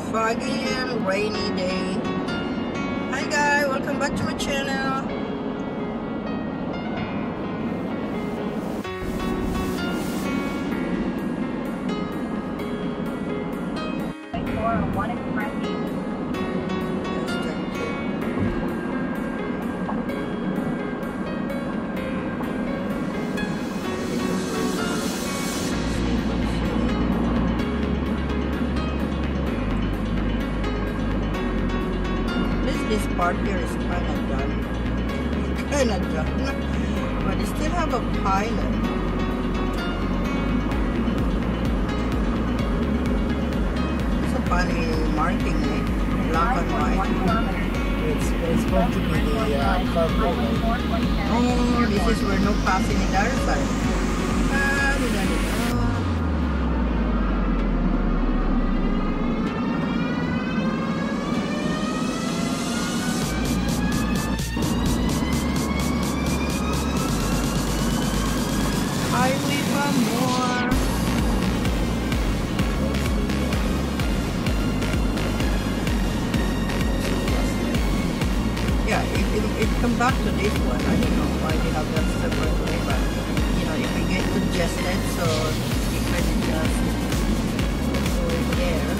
foggy and rainy day. Hi guys, welcome back to my channel. One express This part here is kind of done, but they still have a pilot. It's a funny marking, eh? Black and white. It's going to be the carpool lane. Oh, this is where no passing in the other side. Highway pa more. Yeah, it come back to this one. I don't know why they have that separate way, but you know, if we get congested, so you can just go in there.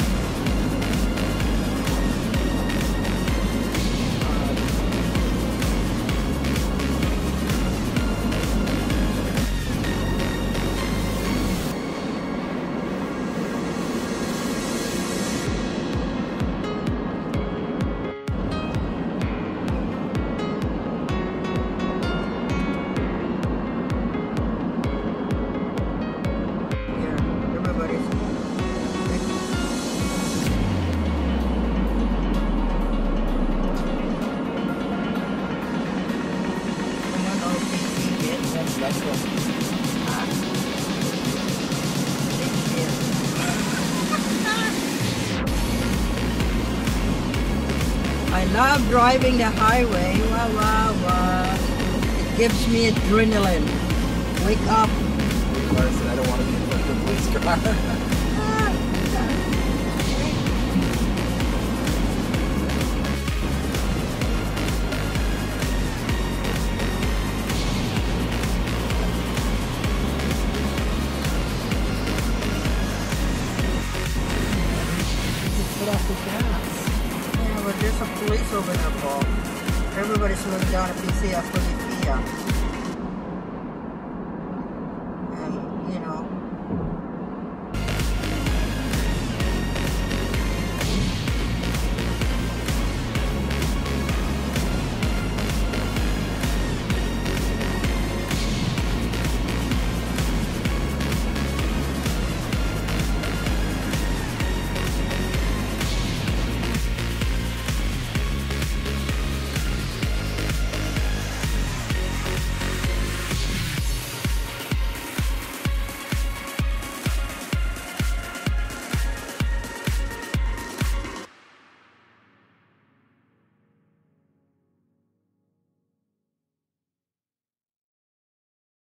Let's go. I love driving the highway. Wow, wow, wow. It gives me adrenaline. Wake up. Laura said I don't want to be in front of the police car. Put off the gas. Yeah, but there's a police over there, Paul. Everybody's slowing down if they see a police.